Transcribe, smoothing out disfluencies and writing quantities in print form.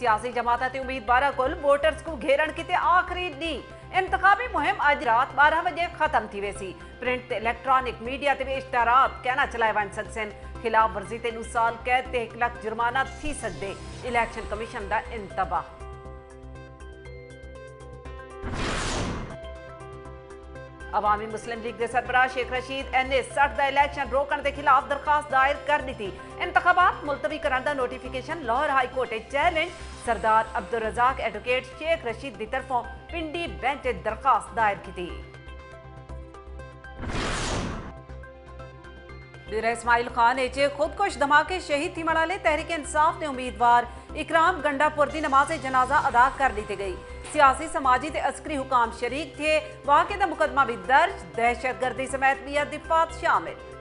सियासी जमात ते उम्मीदवार कुल वोटर्स को घेरण की आखिरी डी इंतखाबी मुहिम अज रात 12 बजे खत्म थी वेसी। प्रिंट ते इलेक्ट्रॉनिक मीडिया ते भी इश्तहारात कहना चलाए वन सकसन। खिलाफ वर्जी ते 2 साल कैद ते 1 लाख जुर्माना थी सकदे। इलेक्शन कमीशन का इंतबाह। अवामी मुस्लिम लीग के सरबराह शेख रशीद ने सख्त इलेक्शन रोकने के खिलाफ दरखास्त दायर कर दी थी। इंतखाबात मुलतवी करने का notification Lahore high court challenge. Sardar Abdul Razzaq advocate Sheikh Rashid की तरफों पिंडी बेंच दरखास्त दायर की थी। इस्माइल खान एचे खुदकुश धमाके शहीद थी मलाले तहरीक इंसाफ ने उम्मीदवार इकराम गंडापुर की नमाज जनाजा अदा कर दी गई। सियासी समाजी ते अस्करी हुकाम शरीक थे। वाक़े का मुकदमा भी दर्ज। दहशत गर्दी समेत 20 दिफात शामिल।